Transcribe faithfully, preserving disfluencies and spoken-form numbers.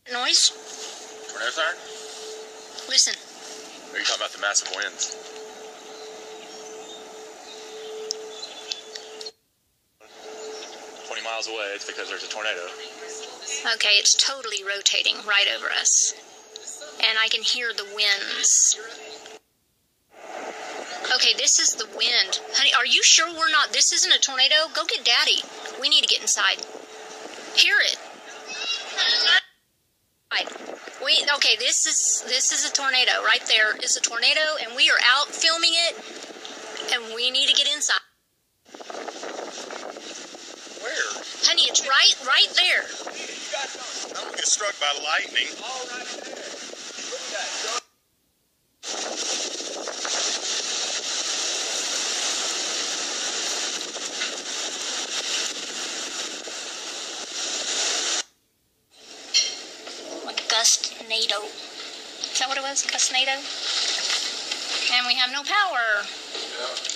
Noise? Tornado siren? Listen. Or are you talking about the massive winds? twenty miles away, it's because there's a tornado. Okay, it's totally rotating right over us. And I can hear the winds. Okay, this is the wind. Honey, are you sure we're not, this isn't a tornado? Go get Daddy. We need to get inside. Hear it. We, okay, this is, this is a tornado. Right there is a tornado, and we are out filming it, and we need to get inside. Where? Honey, it's right, right there. I'm gonna get struck by lightning. All right there. Look at that. Gustnado. Is that what it was? Gustnado? And we have no power. Yeah.